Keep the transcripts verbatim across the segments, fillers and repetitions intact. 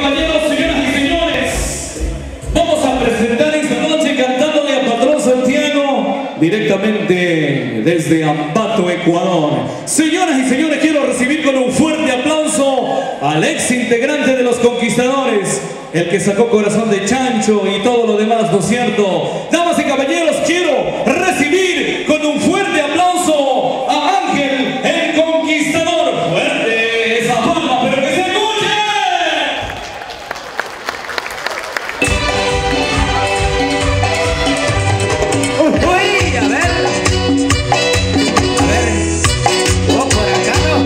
caballeros, señoras y señores, vamos a presentar esta noche cantándole a Patrón Santiago directamente desde Ambato, Ecuador. Señoras y señores, quiero recibir con un fuerte aplauso al ex integrante de Los Conquistadores, el que sacó Corazón de Chancho y todo lo demás, ¿no es cierto? Damas y caballeros, quiero recibir con un fuerte aplauso a Ángel, el Conquistador. Fuerte esa palma, pero que se escuche. Uy, a ver. A ver. Oh, por acá no.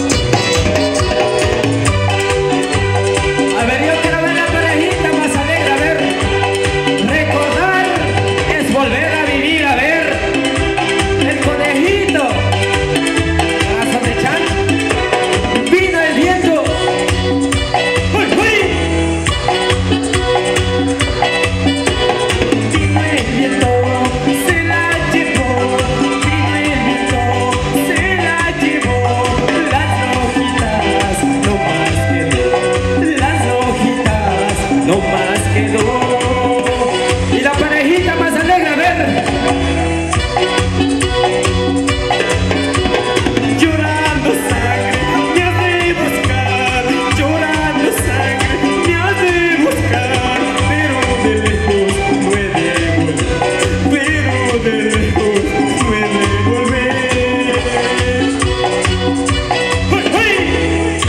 A ver, yo quiero ver la parejita más alegre. A ver. Recordar es volver a vivir. A ver. El conejito. Corazón de Chancho. Vino el viento. Uy, uy. Vino el viento. Se la llevó. Vino el viento. Se la llevó. Las hojitas no más quedó. Las hojitas no más quedó. Y la parejita más alegre, a ver. Llorando sangre me has de buscar, llorando sangre me has de buscar, pero de lejos no he de volver, pero de lejos no he de volver. ¡Uy, uy!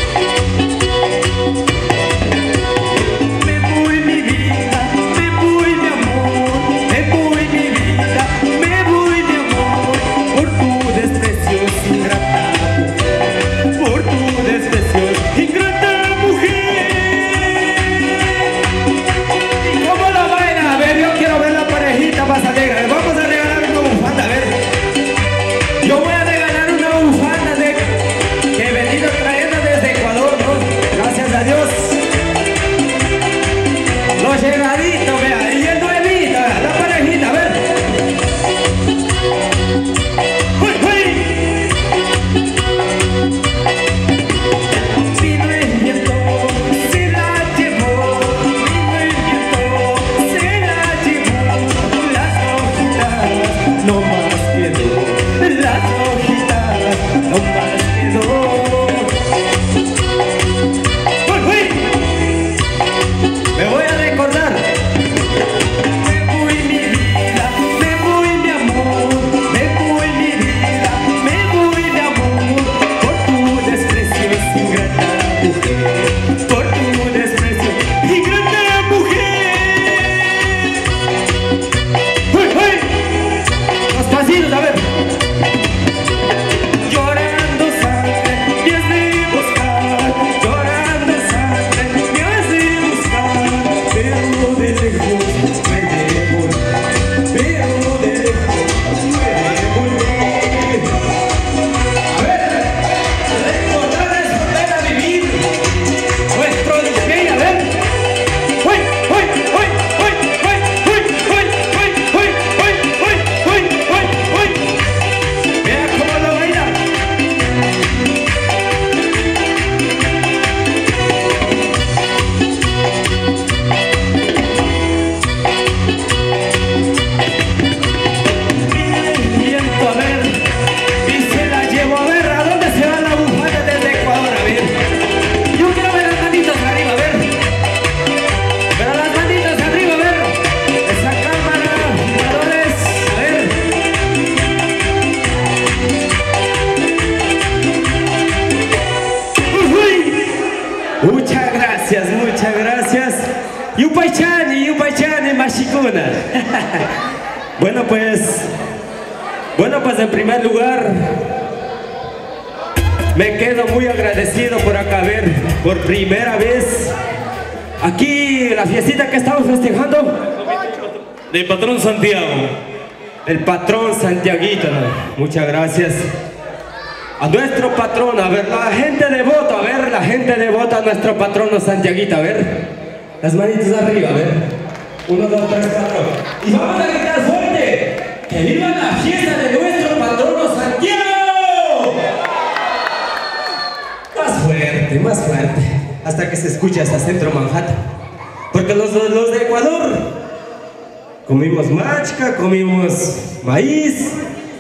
Me voy mi vida, me voy mi amor, me voy mi vida, me voy mi amor, por tu desprecio ingrata mujer, por tu desprecio ingrata mujer. ¿Y cómo lo baila? A ver, yo quiero ver la parejita más alegre. Vamos a regalar una bufanda, a ver. Yo voy a regalar una bufanda de que he venido trayendo desde Ecuador, ¿no? Gracias a Dios. Lo llegadito, vea, y el nuevito, vea, la parejita, a ver. ¡Uy, uy! Vino el viento, se la llevó. Vino el viento, se la llevó. Las hojitas no más quedó. Las hojitas no más quedó. ¡Uy, uy! Me voy a recordar. Me voy mi vida, me voy mi amor, me voy mi vida, me voy mi amor, por tu desprecio ingrata mujer, por tu desprecio ingrata mujer. ¡Uy, uy! Los pasitos, a ver. Llorando sangre me has de buscar, llorando sangre me has de buscar, pero de lejos no he de volver, pero de lejos no he de volver. A ver, recordar es volver a vivir nuestro despegue, a ver. ¡Uy, uy, uy, uy, uy, uy, uy, uy, uy, uy, uy, uy, uy, uy! Vea cómo lo baila. Viene el viento, a ver, y se la llevo. A ver, ¿a dónde se va la bufanda desde Ecuador? A ver, yo quiero ver las manitas arriba, a ver. Pero las manitas arriba, a ver. Esa cámara, jugadores, a ver. Uy, uy. Muchas gracias, muchas gracias. Yupaychani, Yupaychani, Mashikuna. Bueno, pues, bueno, pues en primer lugar, me quedo muy agradecido por acá ver por primera vez aquí la fiestita que estamos festejando. De Patrón Santiago. El patrón Santiaguito, ¿no? Muchas gracias. A nuestro patrón, a ver, la gente devota, a ver, la gente devota a nuestro patrón Santiaguito, a ver. Las manitas arriba, a ver. Uno, dos, tres, cuatro. Y vamos a gritar fuerte. ¡Que viva la fiesta de nuestro patrono Santiago! Más fuerte, más fuerte. Hasta que se escuche hasta Centro Manhattan. Porque los, los de Ecuador comimos machaca, comimos maíz.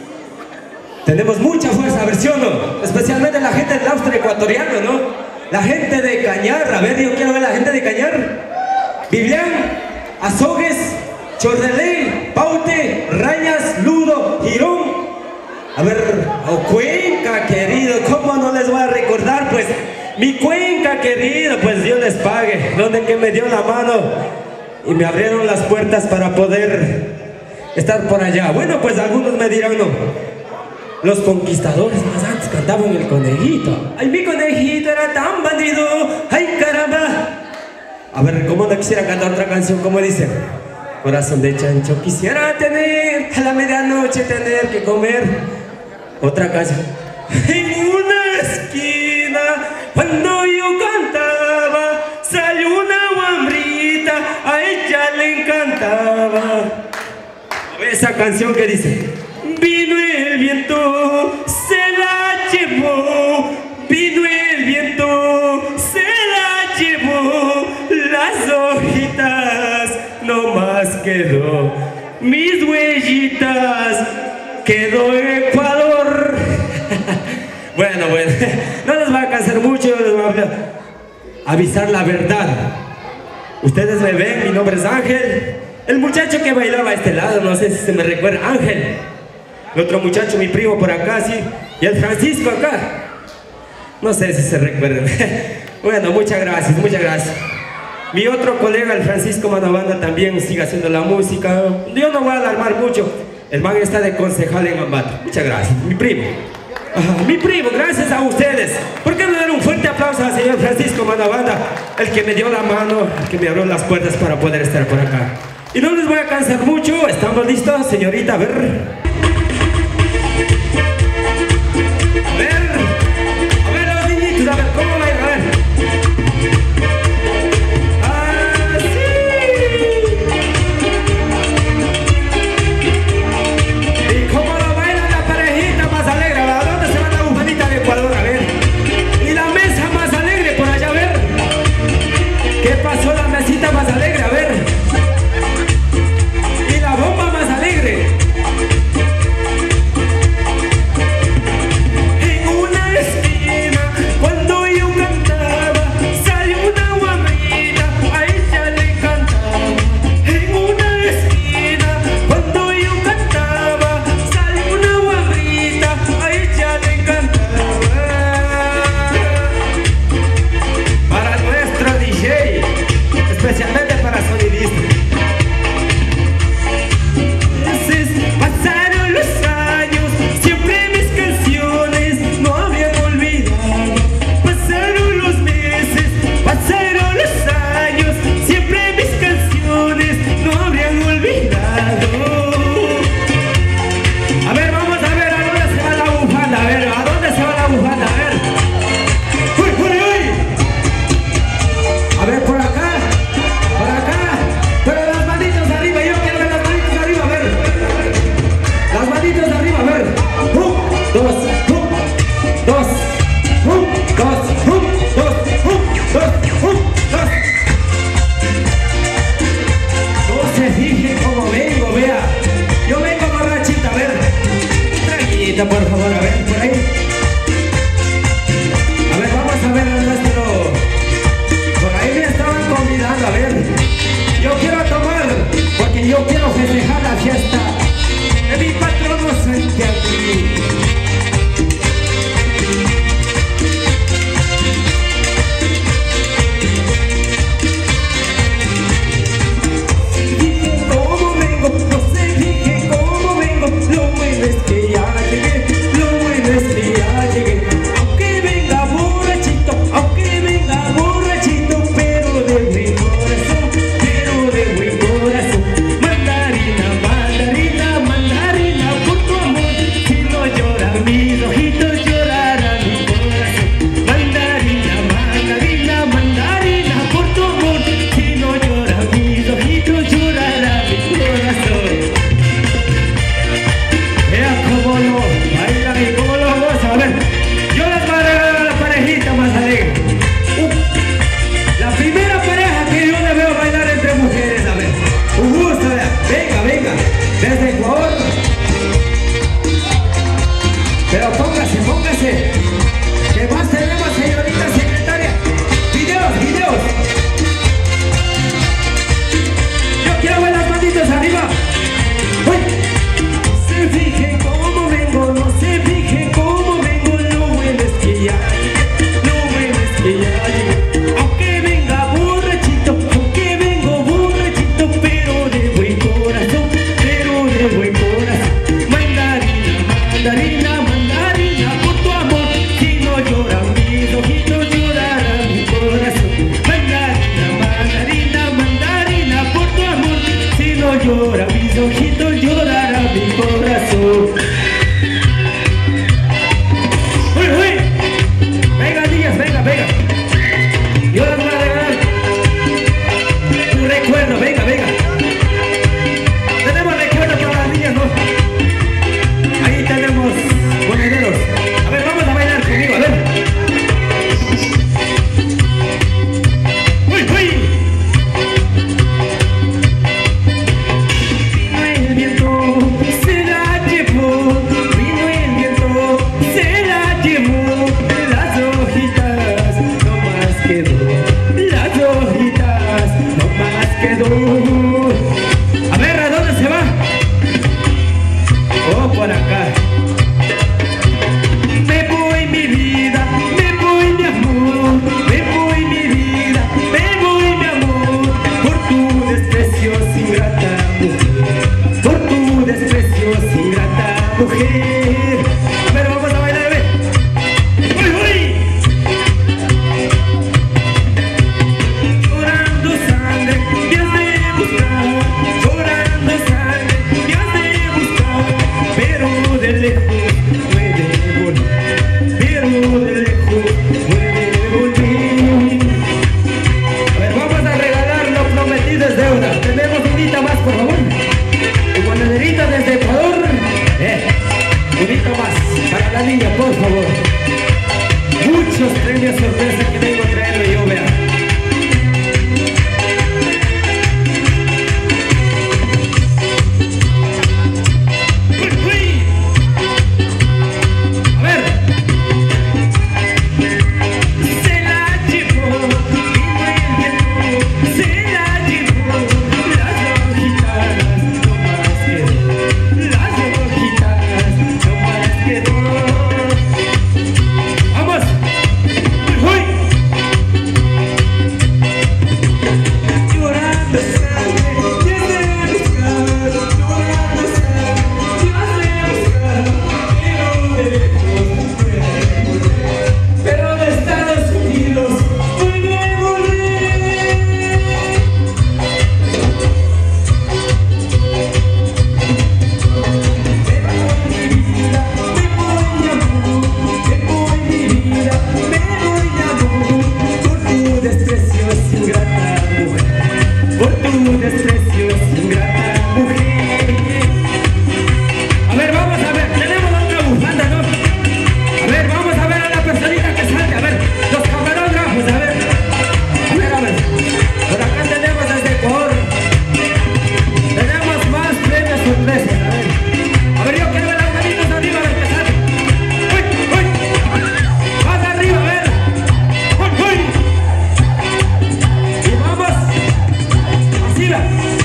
Tenemos mucha fuerza, a ver, ¿sí o no? Especialmente la gente del Austria ecuatoriano, ¿no? La gente de Cañar, a ver, yo quiero ver la gente de Cañar. Vivian, Azogues, Chordeley, Paute, Rañas, Ludo, Girón. A ver, oh, Cuenca, querido, ¿cómo no les voy a recordar? Pues, mi Cuenca, querido, pues Dios les pague. Donde que me dio la mano y me abrieron las puertas para poder estar por allá. Bueno, pues algunos me dirán, no. Los conquistadores más antes cantaban el conejito. Ay, mi conejito era tan bandido. Ay, caramba. A ver, ¿cómo no quisiera cantar otra canción? ¿Cómo dice? Corazón de chancho quisiera tener, a la medianoche tener que comer. Otra canción. En una esquina, cuando yo cantaba, salió una guambrita, a ella le encantaba. Esa canción que dice: vino el viento, se la llevó. Vino el viento, se la llevó. Las hojitas no más quedó. Mis huellitas quedó en Ecuador. Bueno, bueno, no les va a cansar mucho, les voy a avisar la verdad. Ustedes me ven, mi nombre es Ángel. El muchacho que bailaba a este lado, no sé si se me recuerda, Ángel. El otro muchacho, mi primo por acá, sí. Y el Francisco acá. No sé si se recuerdan. Bueno, muchas gracias, muchas gracias. Mi otro colega, el Francisco Manabanda, también sigue haciendo la música. Yo no voy a alarmar mucho. El man está de concejal en Ambato. Muchas gracias, mi primo. Ajá, mi primo, gracias a ustedes. ¿Por qué no dar un fuerte aplauso al señor Francisco Manabanda? El que me dio la mano, el que me abrió las puertas para poder estar por acá. Y no les voy a cansar mucho. ¿Estamos listos, señorita? A ver. A ver. A ver, los niñitos, a ver, ¿cómo bailan? A ver. Pasó la mesita más alegre, a ver. Y la bomba más alegre. tu desprecio, ingrata mujer. A ver, vamos a ver, tenemos otra bufanda, ¿no? A ver, vamos a ver a la personita que sale, a ver, los camarógrafos, a ver. A ver, a ver, por acá tenemos desde Ecuador. Tenemos más premios sorpresas, a ver. A ver, yo quiero ver las manitos arriba, a ver qué sale. ¡Uy, uy! Más arriba, a ver. ¡Uy, uy! Y vamos, así va.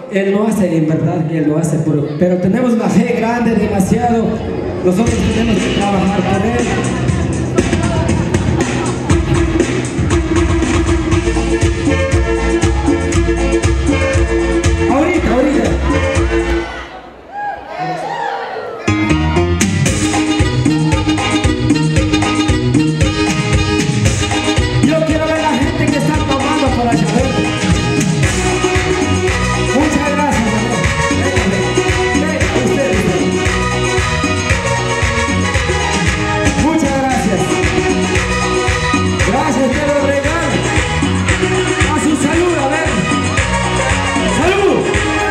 Él no hace en verdad, Él lo hace, pero, pero tenemos una fe grande, demasiado. Nosotros tenemos que trabajar por Él. Ahorita, ahorita. Yo quiero ver a la gente que está tomando por allá. Muchas gracias, amor. Venga, venga, ustedes. Muchas gracias. Gracias, te lo regalo. A su salud, a ver. ¡Salud!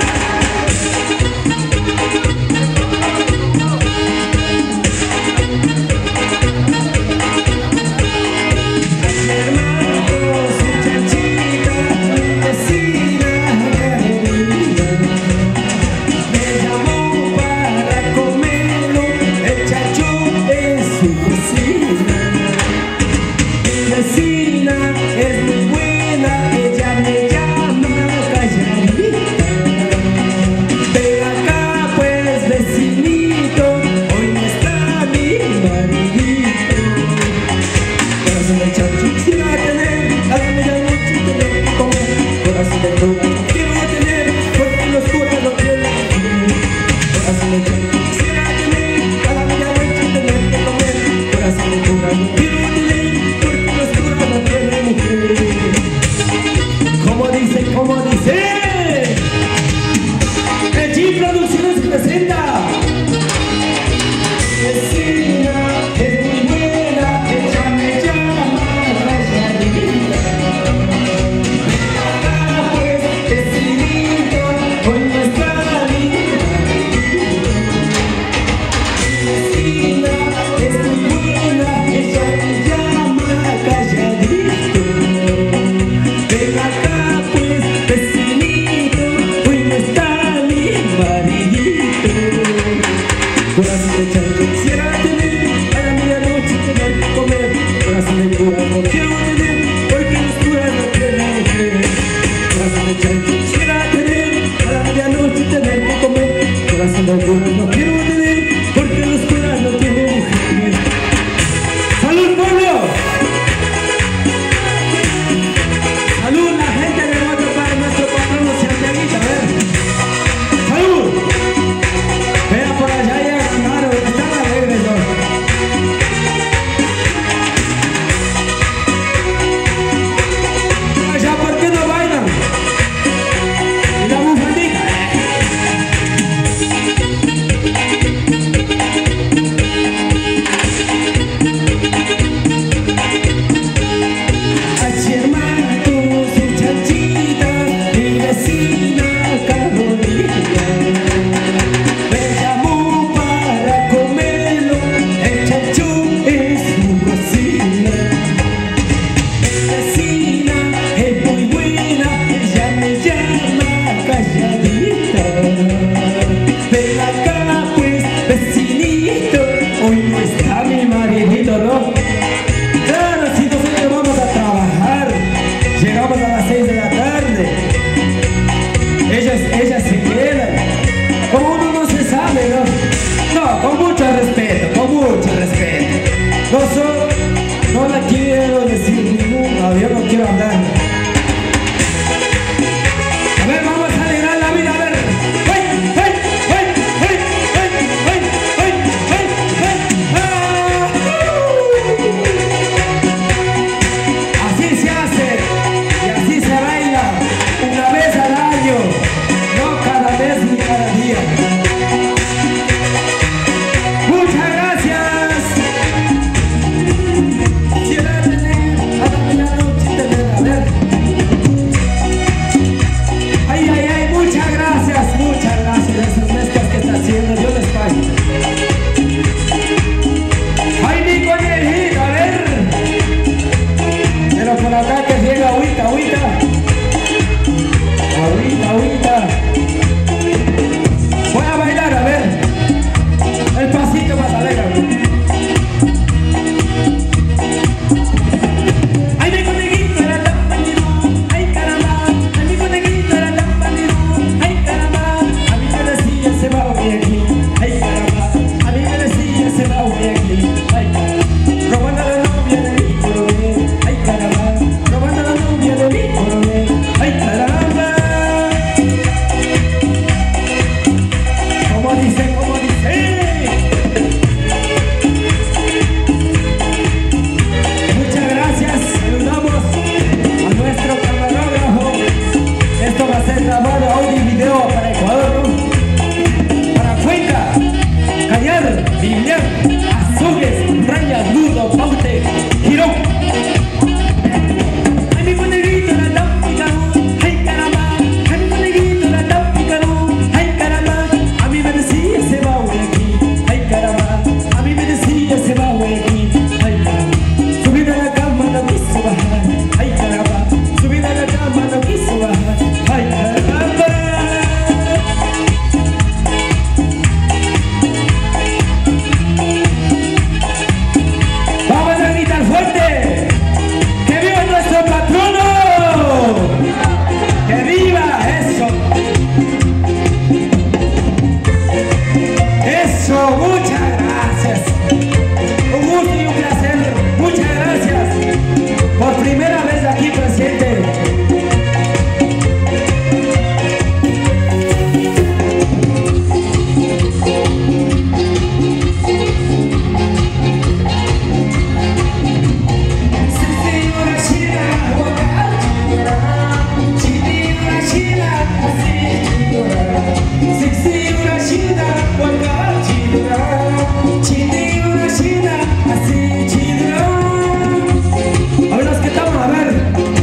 Es muy buena, ella me llama calladita. Ven acá pues vecinito, hoy no está mi maridito. Corazón de chancho quisiera tener, a la medianoche tener que comer. Corazón de toro quiero tener, porque los curas no tienen que comer. Corazón de chancho quisiera tener, a la medianoche tener que comer. Corazón de toro no quiero tener, porque los curas no tienen mujer. Como dice, como dice, el G Producciones presenta. Vecina, es muy buena, ella me llama calladita. Ven acá pues, vecinito, hoy no está mi maridito. Vecina, es muy buena, ella me llama calladito. Ven acá pues, vecinito, hoy no está mi maridito. Corazón de chancho quisiera tener, a la medianoche tener que comer. Corazón de cura no quiero tener, porque los curas no tienen mujeres. Corazón de chancho quisiera tener, a la medianoche tener que comer. Corazón de cura no quiero tener, porque los curas no tienen mujeres. ¡Salud, pueblo! ¡Salud, la gente de nuestro para nuestro patrono Santiaguita! A ver. ¡Salud! Vea por allá y a ganar, está la así chido. A ver, los que estamos, a ver.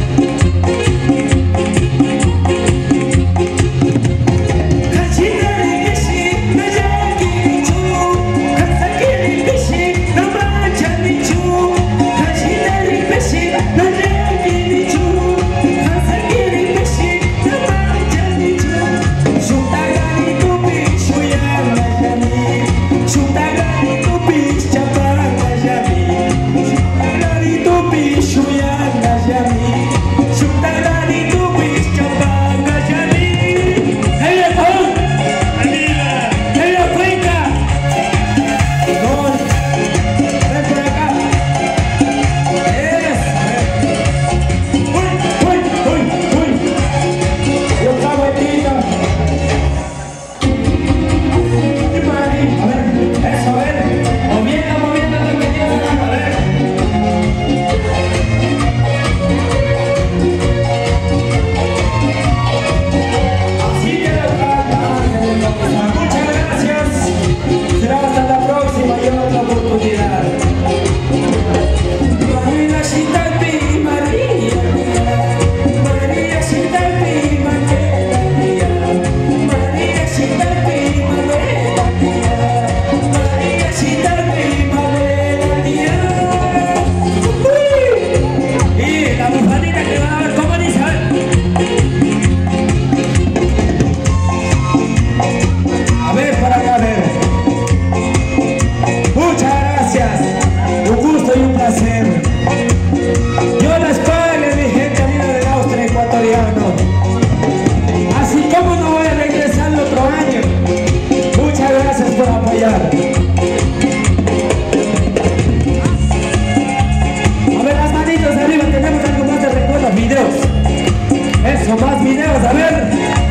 Eso, más videos, a ver.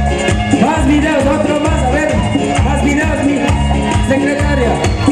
Más videos, otro más, a ver. Más videos, mi secretaria.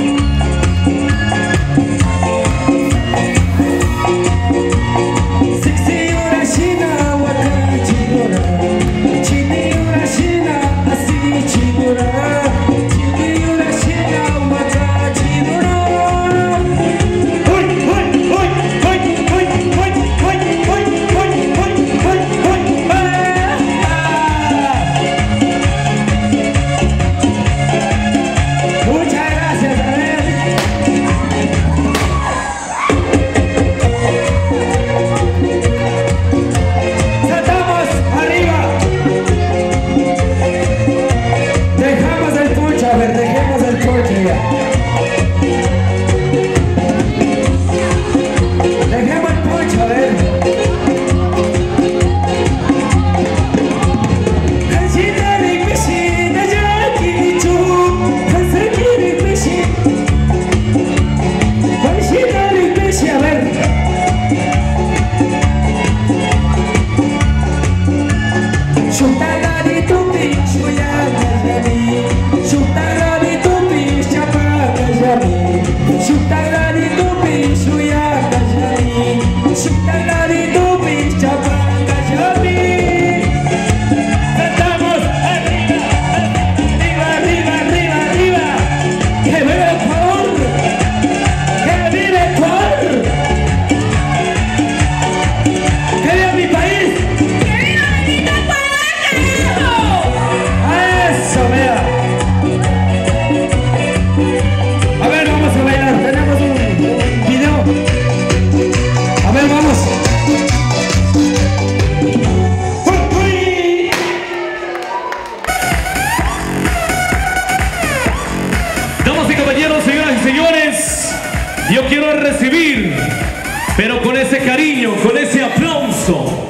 Yo quiero recibir, pero con ese cariño, con ese aplauso,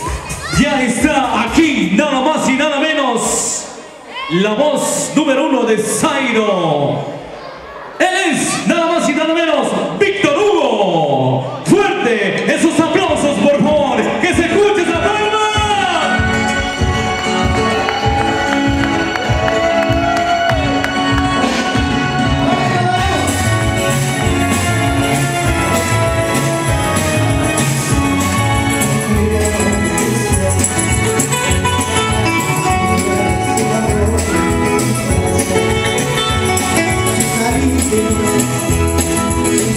ya está aquí, nada más y nada menos, la voz número uno de Zairo. Él es nada más y nada menos Víctor Hugo. Fuerte esos aplausos, por favor, que se escuche esa palma. Thank you.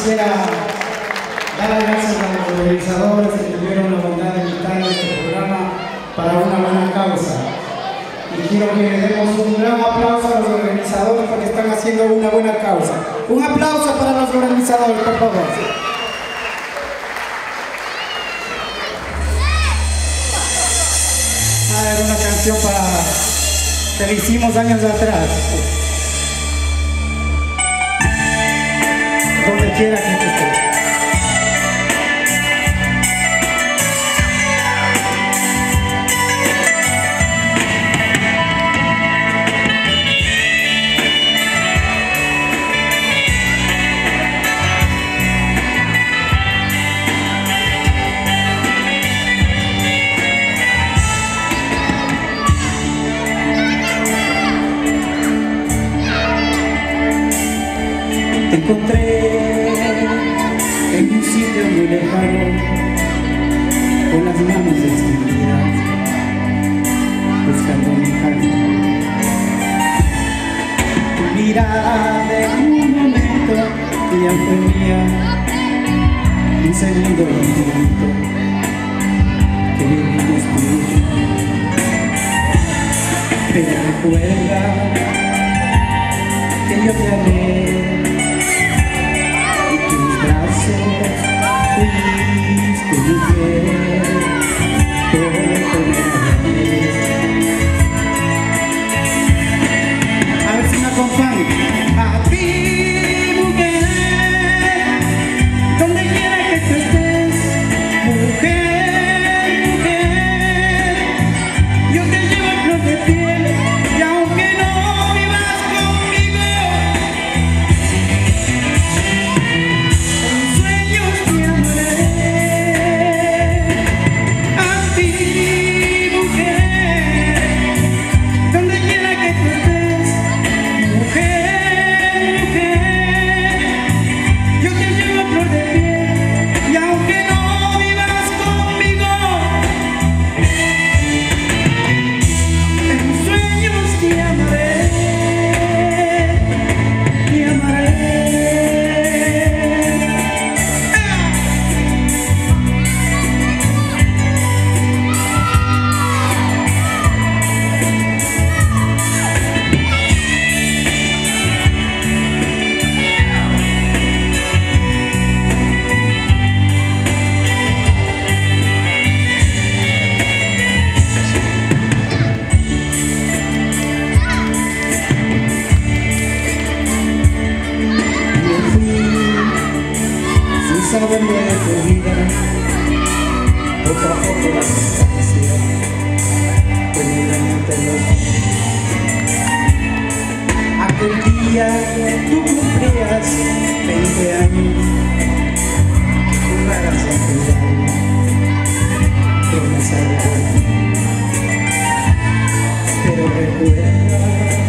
quisiera dar las gracias a los organizadores que tuvieron la bondad de invitar a este programa para una buena causa. Y quiero que le demos un gran aplauso a los organizadores porque están haciendo una buena causa. Un aplauso para los organizadores, por favor. A ver, una canción para que le hicimos años atrás. Donde quiera que esté. Te encontré en un sitio muy lejano, con las manos extendidas, buscando mi canto. Tu mirada de un momento que ya fue mía, un segundo infinito que vivimos tú. Pero recuerda que yo te amé. Fuiste mujer por primera vez. A ver si me acompañan. A ti, mujer, donde quiera que tú estés, mujer, mujer, yo te llevo a flor de piel y aunque no vivas conmigo, saberlo de tu vida, poco a poco la distancia terminante los. Aquel día tú cumplías veinte años, jurarás a tu alma promesa de amor. Pero recuerda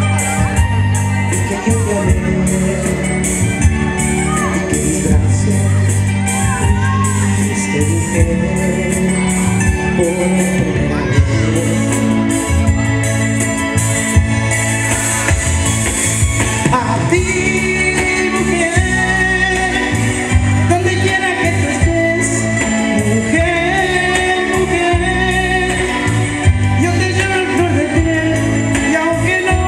que yo te amé y que mis brazos te dije por primera vez. A ti, mujer, donde quiera que tú estés, mujer, mujer, yo te llevo el flor de piel y aunque no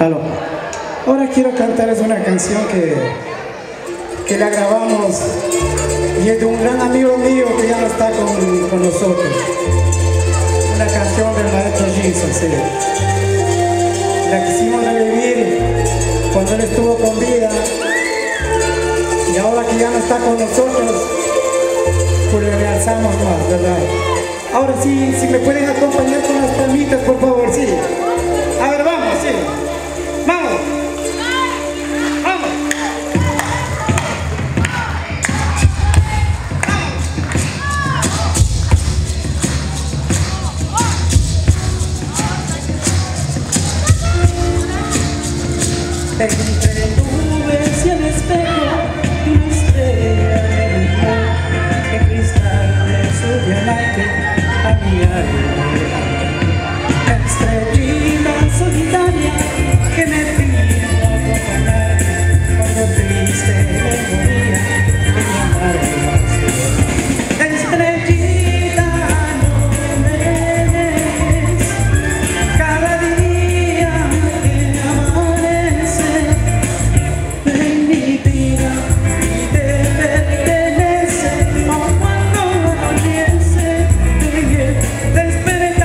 Aló. Ahora quiero cantarles una canción que, que la grabamos y es de un gran amigo mío que ya no está con, con nosotros. Una canción del maestro Jesus, sí. La quisimos revivir cuando él estuvo con vida y ahora que ya no está con nosotros, pues le realzamos más, ¿verdad? Ahora sí, si me pueden acompañar con las palmitas, por favor, sí. A ver, vamos, sí. Vamos. Vamos. Entre nubes y el espejo de una estrella de luna, el cristal de su diamante a mi alma. Estrellita solitaria que me pidió acompañar cuando triste me moría de mi amarga pasión. Estrellita, no me dejes cada día que amanece en mi vida y te pertenece, aun cuando anochece en el despertar.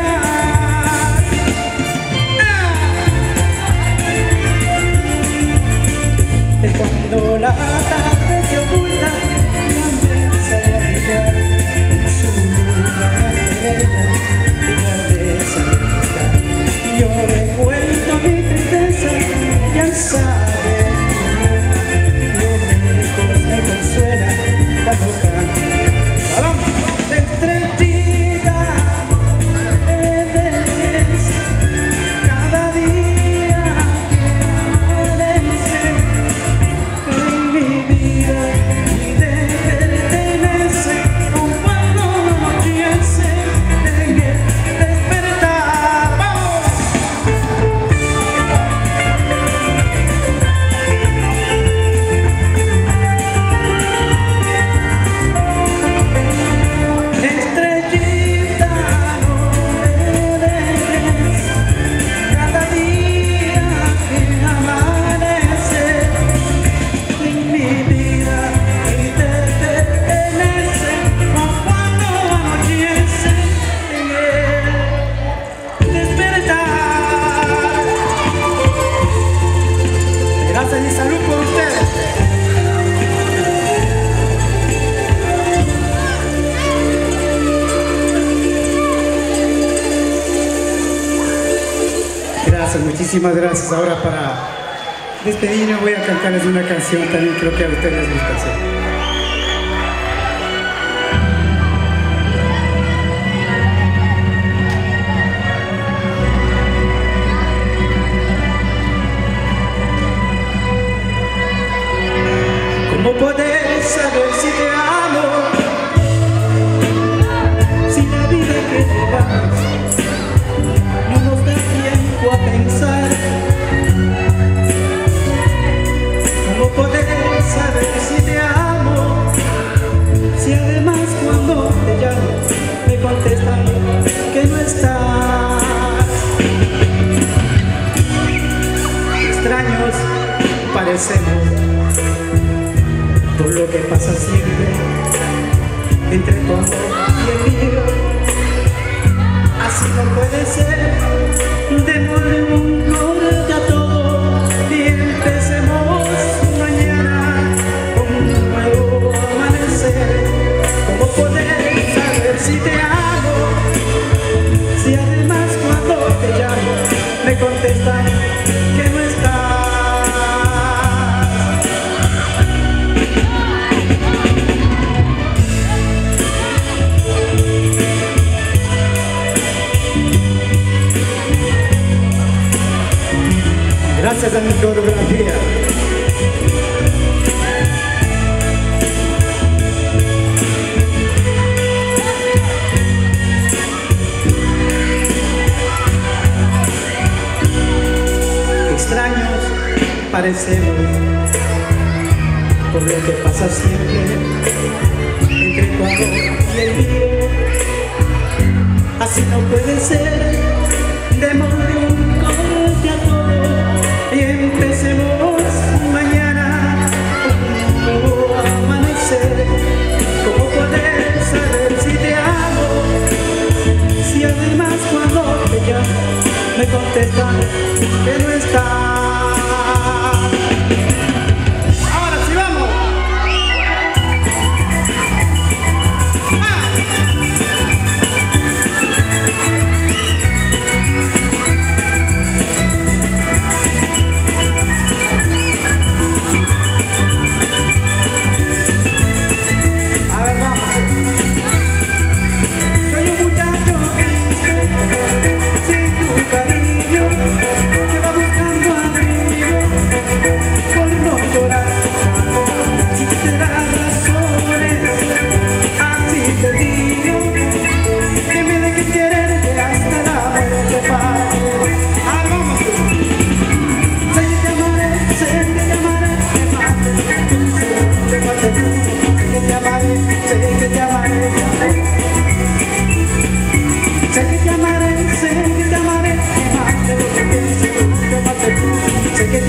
De cuando la tarde se oculta y comienza a brillar en su luna estrella y grandeza mística. Yo recuerdo mi tristeza y al saber lo lejos me consuela cuando canto. Estrellita, me dejes cada día que amanece en mi vida y te pertenece, aun cuando anochece en el despertar. ¡Vamos! Estrellita, no me dejes cada día que amanece en mi vida y te pertenece, aun cuando anochece en el despertar. Gracias y salud por ustedes. Gracias, muchísimas gracias. Ahora para despedirme voy a cantarles una canción también, creo que a ustedes les gusta hacer. ¿Cómo poder saber si te amo? Si la vida que llevamos no nos da tiempo a pensar. ¿Cómo poder saber si te amo? Si además cuando te llamo me contestan que no estás. Extraños parecemos por lo que pasa siempre entre tu amor y el mío. Así no puede ser, démosle un corte a todo y empecemos mañana con un nuevo amanecer. ¿Cómo poder saber si te amo? Si además cuando te llamo me contestan que no estás. Gracias a mi coreografía. Extraños parecemos por lo que pasa siempre entre tu amor y el mío. Así no puede ser, démosle un corte a todo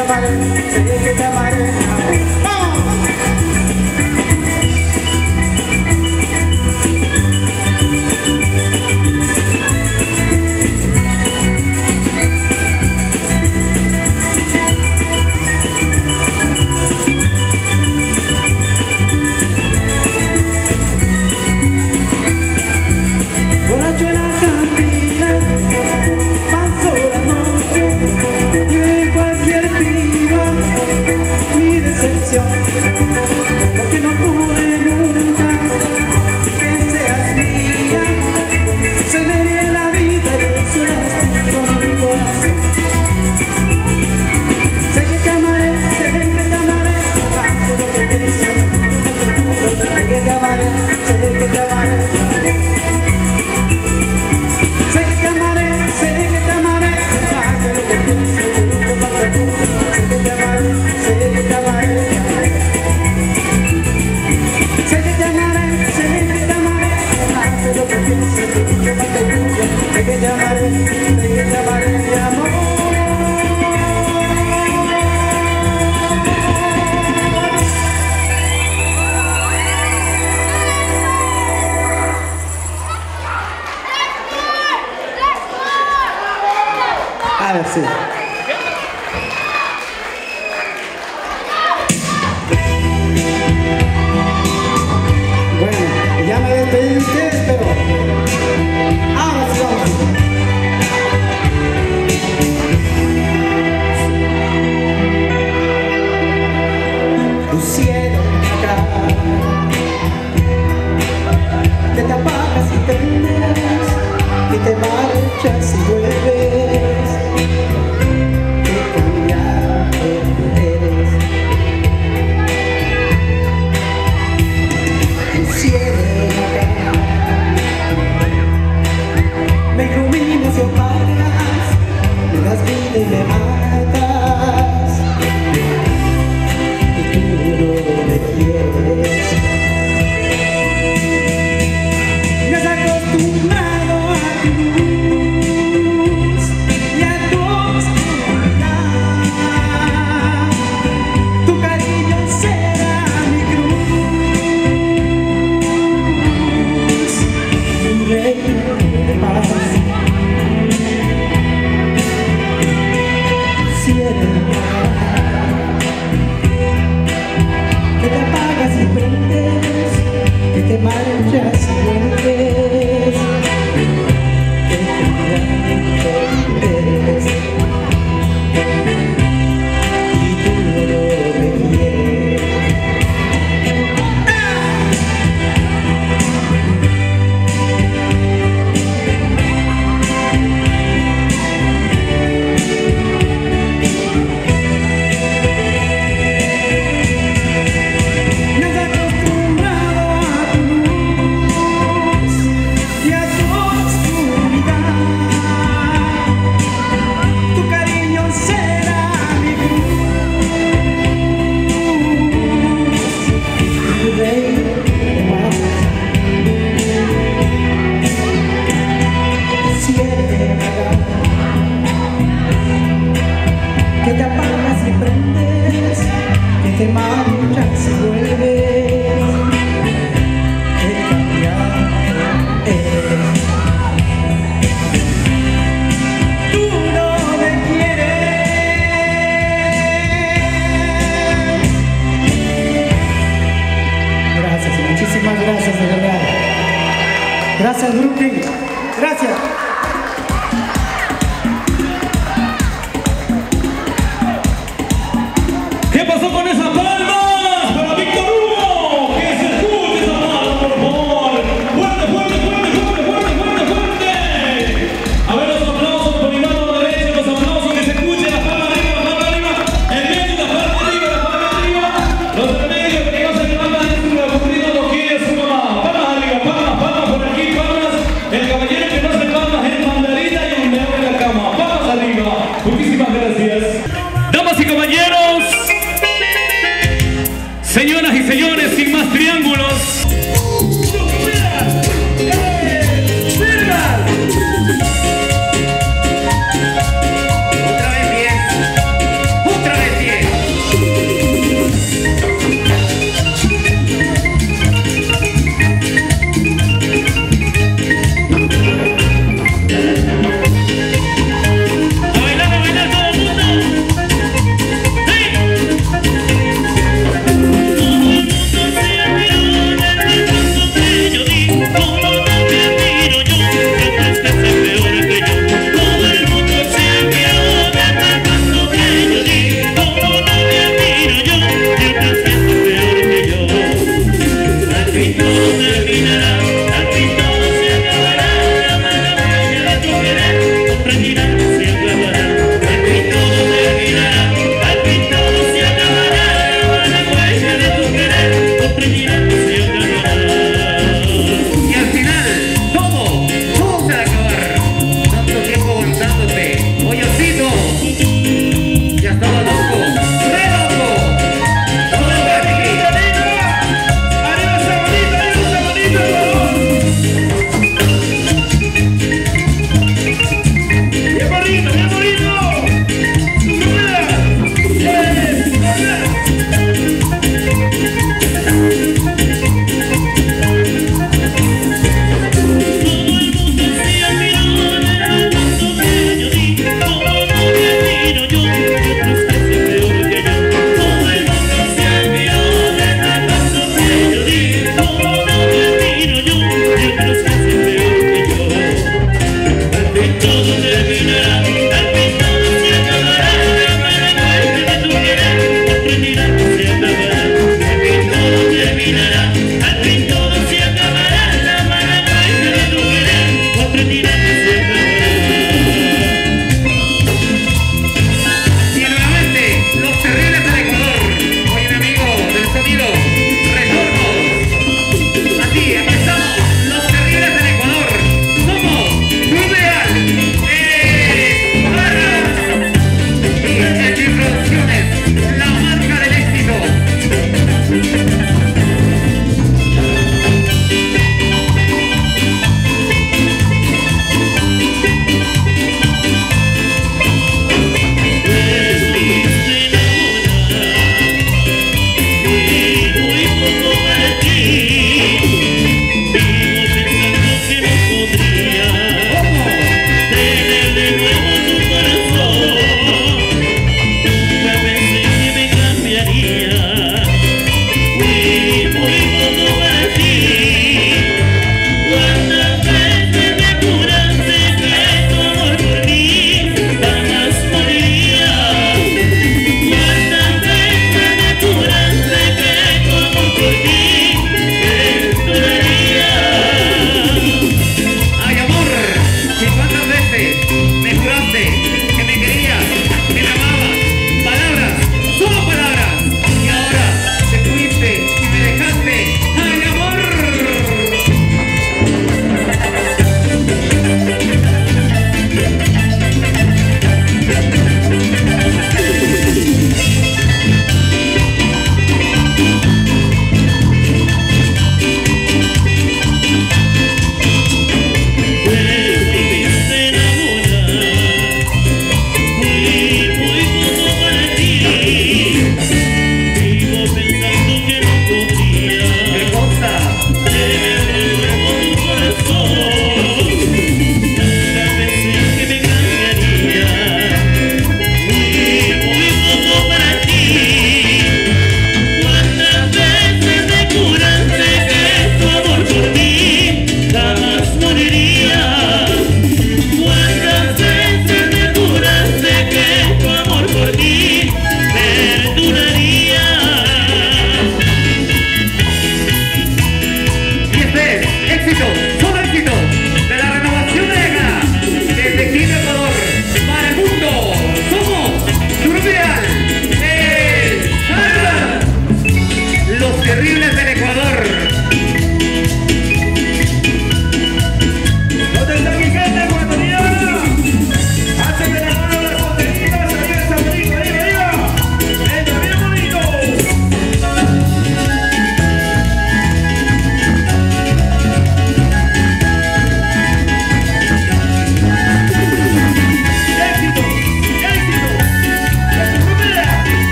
amaré, sé que te amaré. ¡Vamos! Borracho en la cantina, paso la noche y en cualquier piba mi decepción, porque no pude nunca que seas mía. Se me dio la vida y eso es con mi corazón. Sé que te amaré, sé que te amaré, hago lo que te dice. Sé que te amaré, sé que te amaré. Sé que te amaré, sé que te amaré, hago lo que te dice. Sé que te amaré, sé que te amaré. Sé que te amaré, sé que te amaré, hago lo que te dice. Sé que te amaré, sé que te amaré, mi amor. Ahora sí. Bueno, ya me despedí de ustedes, pero ahora sí vamos. Pusieron acá que te apagas y prendes, que te marchas y vuelves, que cambiar eres. Pusieron acá, me iluminas y apagas, me das vida y me matas, y tú no me quieres. Me has acostumbrado a tu luz y a tu oscuridad. Tu cariño será mi cruz, un reino de paz. Cierra, que te apagas y prendes, que te marchas y vuelves, que cambiar eres, y tú no me quieres. Me has acostumbrado a tu luz y a tu oscuridad. Tu cariño será mi cruz, mi reino de paz. Cierra, que te apagas y prendes, que te marchas y vuelves, que cambiar eres. Tú no me quieres. Gracias, muchísimas gracias de verdad. Gracias, Brooklyn. Gracias.